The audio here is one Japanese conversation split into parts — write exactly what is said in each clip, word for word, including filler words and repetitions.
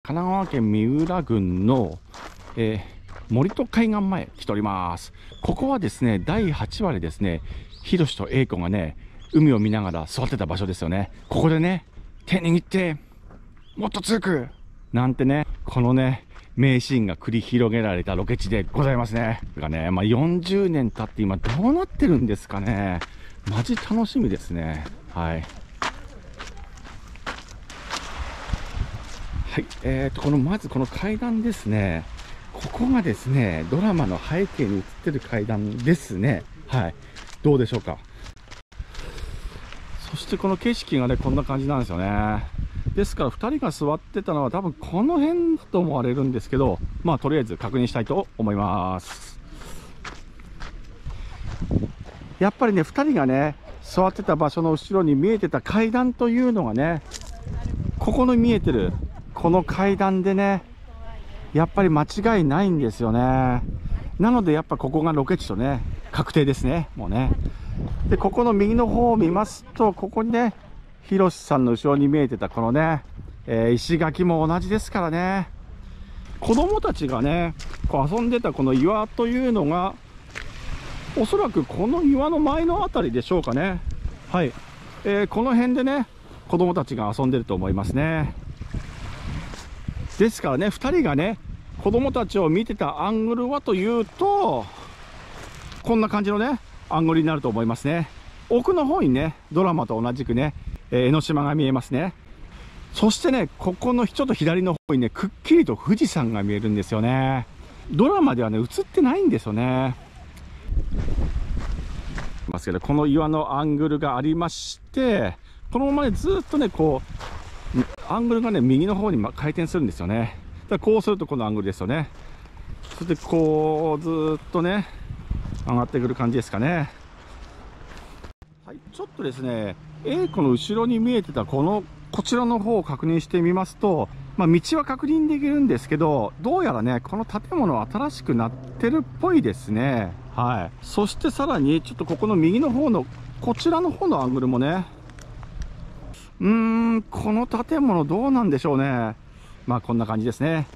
神奈川県三浦郡の、えー、森戸海岸前来ております。ここはですね、だいはちわでですね、ひろしと英子がね、海を見ながら座ってた場所ですよね。ここでね、手握って、もっと強くなんてね、このね、名シーンが繰り広げられたロケ地でございますね。がね、まあ、よんじゅうねん経って今どうなってるんですかね。マジ楽しみですね。はい。はい、えーと、この、まずこの階段ですね。ここがですね、ドラマの背景に映ってる階段ですね。はい。どうでしょうか。そしてこの景色がね、こんな感じなんですよね。ですからふたりが座ってたのは多分この辺だと思われるんですけど、まあとりあえず確認したいと思います。やっぱりね、ふたりがね、座ってた場所の後ろに見えてた階段というのがね、ここの見えてるこの階段でね、やっぱり間違いないんですよね。なのでやっぱここがロケ地とね、確定ですね、もうね。で、ここの右の方を見ますと、ここにね、ひろしさんの後ろに見えてたこのね、えー、石垣も同じですからね。子供たちがね、こう遊んでたこの岩というのが、おそらくこの岩の前のあたりでしょうかね。はい。えー、この辺でね、子供たちが遊んでると思いますね。ですからね、ふたりがね、子供たちを見てたアングルはというと、こんな感じのね、アングルになると思いますね。奥の方にね、ドラマと同じくね、えー、江ノ島が見えますね。そしてね、ここのちょっと左の方にね、くっきりと富士山が見えるんですよね。ドラマではね、映ってないんですよね。ますけど、この岩のアングルがありまして、このままね、ずっとね、こう、アングルがね、右の方に回転するんですよね。だからこうするとこのアングルですよね。そしてこう、ずっとね、上がってくる感じですかね。はい、ちょっとですね、A 子の後ろに見えてたこのこちらの方を確認してみますと、まあ、道は確認できるんですけど、どうやらね、この建物は新しくなってるっぽいですね。はい。そしてさらにちょっとここの右の方のこちらの方のアングルもね、うーん、この建物どうなんでしょうね。まあこんな感じですね。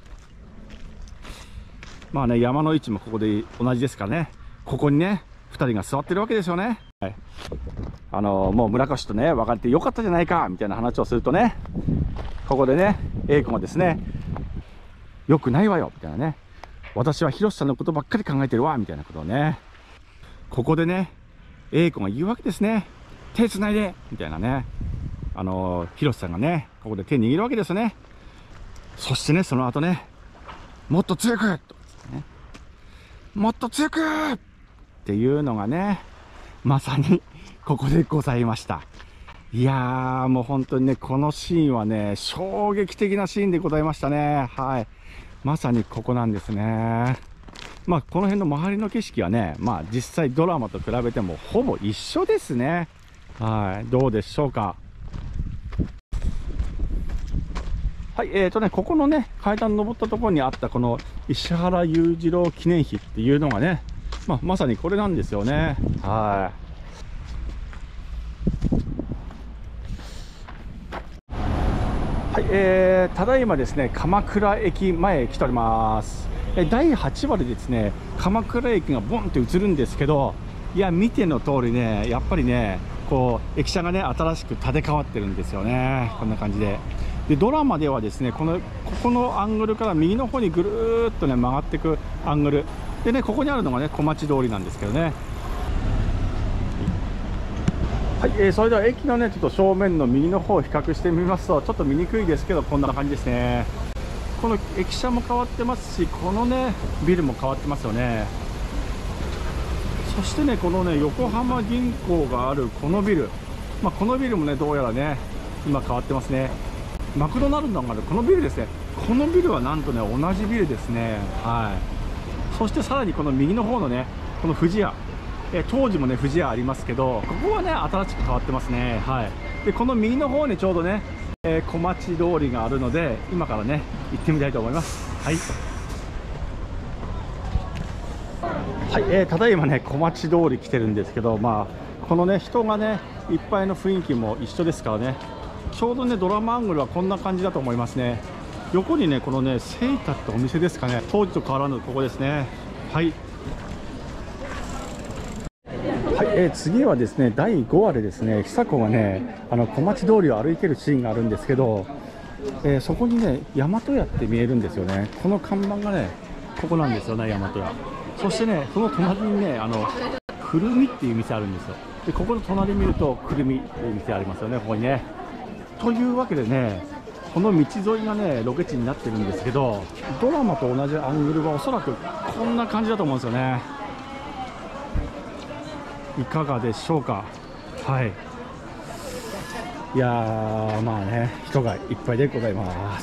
まあね、山の位置もここで同じですからね。ここにね、ふたりが座ってるわけですよね。はい。あのー、もう村越とね、別れてよかったじゃないかみたいな話をするとね、ここでね、英子がですね、よくないわよみたいなね、私はひろしさんのことばっかり考えてるわみたいなことをね、ここでね、英子が言うわけですね。手つないでみたいなね、あのー、ひろしさんがね、ここで手握るわけですよね。そしてね、その後ね、もっと強くと、ね、もっと強くっていうのがね、まさにここでございました。いやー、もう本当にね、このシーンはね、衝撃的なシーンでございましたね。はい。まさにここなんですね。まあ、この辺の周りの景色はね、まあ、実際ドラマと比べてもほぼ一緒ですね。はい。どうでしょうか。はい。えーとね、ここのね、階段登ったところにあったこの石原裕次郎記念碑っていうのがね、まあ、まさにこれなんですよね。はい。はい、えー、ただいまですね、鎌倉駅前へ来ております。だいはちわでですね、鎌倉駅がボンって映るんですけど、いや、見ての通りね、やっぱりね、こう、駅舎がね、新しく建て替わってるんですよね。こんな感じで。で、ドラマではですね、この、ここのアングルから右の方にぐるーっとね、曲がっていくアングル。でね、ここにあるのがね、小町通りなんですけどね。はい、えー、それでは駅のね、ちょっと正面の右の方を比較してみますと、ちょっと見にくいですけど、こんな感じですね。この駅舎も変わってますし、このね、ビルも変わってますよね。そしてね、このね、横浜銀行があるこのビル、まあ、このビルもね、どうやらね、今変わってますね。マクドナルドがあるこのビルですね。このビルはなんとね、同じビルですね。はい。そしてさらにこの右の方のね、この富士屋。え当時もね、富士屋ありますけど、ここはね、新しく変わってますね。はい。で、この右の方にちょうどね、えー、小町通りがあるので、今からね、行ってみたいと思います。はい。はい、えー、ただいまね、小町通り来てるんですけど、まあ、このね、人がね、いっぱいの雰囲気も一緒ですからね、ちょうどね、ドラマアングルはこんな感じだと思いますね。 横にねこのねセイタってお店ですかね、当時と変わらぬここですね。はい、はい、えー、次はですねだいごわでですね久子がねあの小町通りを歩いてるシーンがあるんですけど、えー、そこにね大和屋って見えるんですよね。この看板がねここなんですよね、大和屋。そしてねその隣にねあのくるみっていう店あるんですよ。でここの隣見るとくるみっていう店ありますよね、ここにね。というわけでねこの道沿いがねロケ地になってるんですけど、ドラマと同じアングルはおそらくこんな感じだと思うんですよね。いかがでしょうか。はい、いやーまあね人がいっぱいでございます。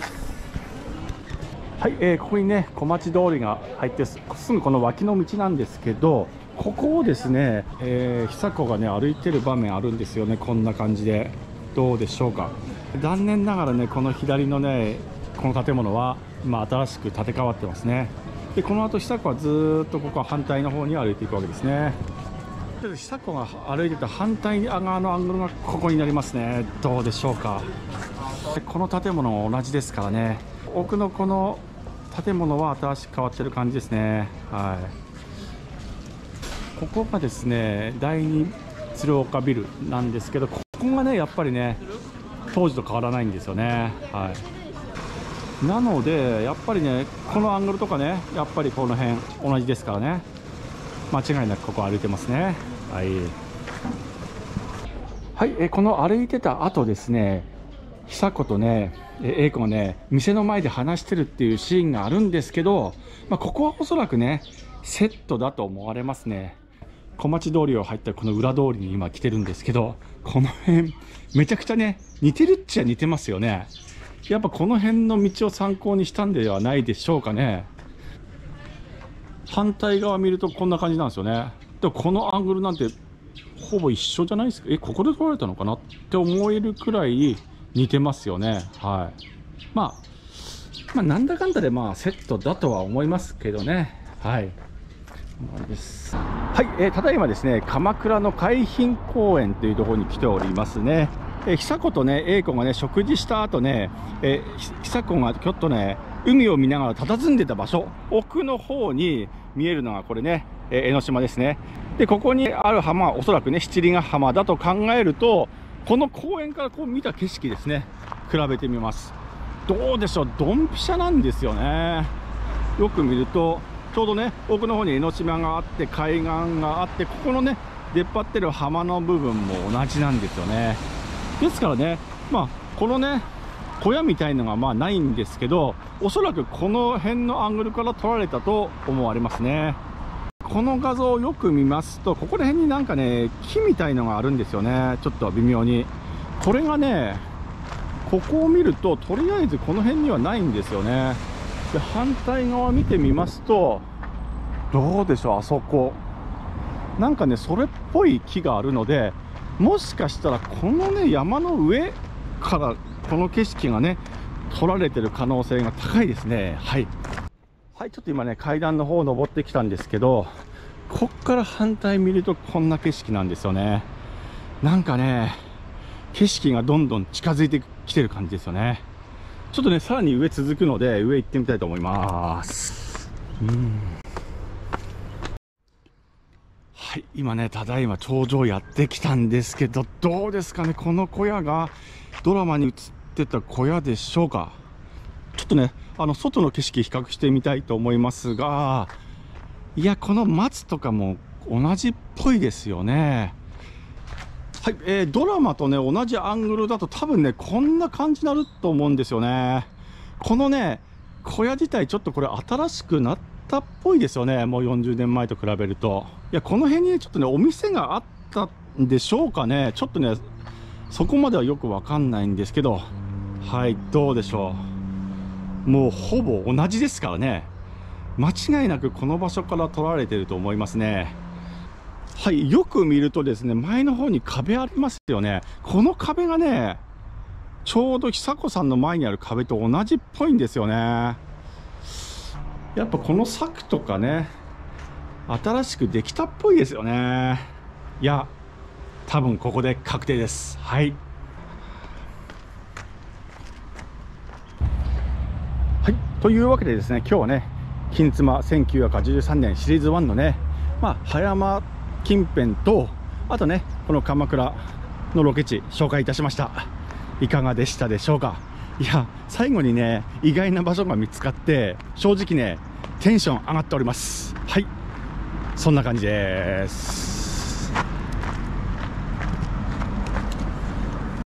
はい、えー、ここにね小町通りが入ってすぐこの脇の道なんですけど、ここをですね、えー、久子がね歩いてる場面あるんですよね。こんな感じでどうでしょうか。残念ながらねこの左のねこの建物は今新しく建て替わってますね。でこの後久子はずーっとここ反対の方に歩いていくわけですね。で久子が歩いてた反対側のアングルがここになりますね。どうでしょうか。でこの建物も同じですからね、奥のこの建物は新しく変わってる感じですね。はい、ここがですねだいに鶴岡ビルなんですけど、ここがねやっぱりね当時と変わらないんですよね。はい、なのでやっぱりねこのアングルとかねやっぱりこの辺同じですからね、間違いなくここ歩いてますね。はい、はい、えこの歩いてた後ですね久子とね英子がね店の前で話してるっていうシーンがあるんですけど、まあ、ここはおそらくねセットだと思われますね。小町通りを入ったこの裏通りに今来てるんですけど、この辺めちゃくちゃね似てるっちゃ似てますよね。やっぱこの辺の道を参考にしたんではないでしょうかね。反対側見るとこんな感じなんですよね。でもこのアングルなんてほぼ一緒じゃないですか。えここで撮られたのかなって思えるくらい似てますよね。はい、まあ、まあなんだかんだでまあセットだとは思いますけどね。はい、です。はい、えー、ただいまですね鎌倉の海浜公園というところに来ておりますね。えー、久子とね英子がね食事した後ね、えー、久子がちょっとね海を見ながら佇んでた場所、奥の方に見えるのがこれね、えー、江ノ島ですね。でここにある浜はおそらくね七里ヶ浜だと考えると、この公園からこう見た景色ですね比べてみます。どうでしょう、ドンピシャなんですよね。よく見るとちょうどね奥の方に江ノ島があって海岸があって、ここのね出っ張ってる浜の部分も同じなんですよね。ですからねまあこのね小屋みたいのがまあないんですけど、おそらくこの辺のアングルから撮られたと思われますね。この画像をよく見ますとここら辺になんかね木みたいのがあるんですよね、ちょっと微妙に。これがねここを見るととりあえずこの辺にはないんですよね。で反対側見てみますとどうでしょう、あそこなんかねそれっぽい木があるので、もしかしたらこのね山の上からこの景色がね撮られてる可能性が高いですね。はいはい、ちょっと今ね階段の方を登ってきたんですけど、こっから反対見るとこんな景色なんですよね。なんかね景色がどんどん近づいてきてる感じですよね。ちょっとねさらに上続くので上行ってみたいと思います。うん、はい、今ねただいま頂上やってきたんですけど、どうですかね、この小屋がドラマに映ってた小屋でしょうか。ちょっとねあの外の景色比較してみたいと思いますが、いやこの松とかも同じっぽいですよね。はい、えー、ドラマとね同じアングルだと多分ねこんな感じになると思うんですよね。このね小屋自体ちょっとこれ新しくなったっぽいですよね、もうよんじゅうねんまえと比べると。いやこの辺にちょっとねお店があったんでしょうかね、ちょっとねそこまではよくわかんないんですけど、はい、どうでしょう、もうほぼ同じですからね、間違いなくこの場所から撮られてると思いますね。はい、よく見るとですね前の方に壁ありますよね。この壁がねちょうど久子さんの前にある壁と同じっぽいんですよね。やっぱこの柵とかね新しくできたっぽいですよね。いや多分ここで確定です。はい、 はい、というわけでですね、今日はね、金妻せんきゅうひゃくはちじゅうさんねんシリーズワンのね、まあ、葉山近辺と、あとね、この鎌倉のロケ地、紹介いたしました。いかがでしたでしょうか。いや、最後にね、意外な場所が見つかって、正直ね、テンション上がっております。はい、そんな感じです。